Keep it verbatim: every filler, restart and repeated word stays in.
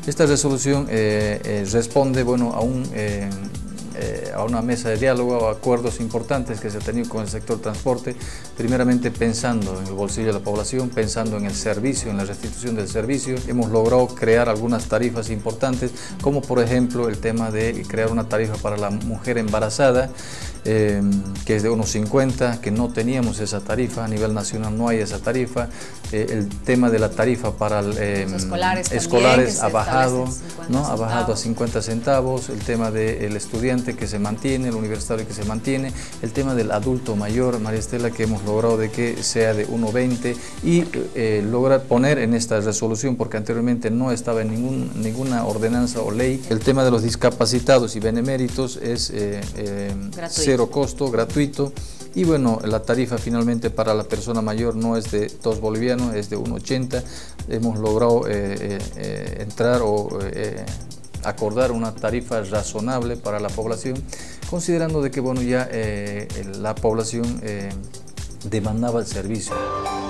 Esta resolución eh, eh, responde bueno, a, un, eh, eh, a una mesa de diálogo, a acuerdos importantes que se ha tenido con el sector transporte, primeramente pensando en el bolsillo de la población, pensando en el servicio, en la restitución del servicio. Hemos logrado crear algunas tarifas importantes, como por ejemplo el tema de crear una tarifa para la mujer embarazada, Eh, que es de uno cincuenta, que no teníamos esa tarifa, a nivel nacional no hay esa tarifa. Eh, el tema de la tarifa para eh, los escolares, también, escolares ha bajado, ¿no? ha bajado a centavos. cincuenta centavos, el tema del estudiante que se mantiene, el universitario que se mantiene, el tema del adulto mayor, María Estela, que hemos logrado de que sea de uno veinte y eh, lograr poner en esta resolución, porque anteriormente no estaba en ningún, ninguna ordenanza o ley, el tema de los discapacitados y beneméritos es eh, eh, cero costo, gratuito, y bueno, la tarifa finalmente para la persona mayor no es de dos bolivianos, es de uno ochenta. Hemos logrado eh, eh, entrar o eh, acordar una tarifa razonable para la población, considerando de que bueno, ya eh, la población eh, demandaba el servicio.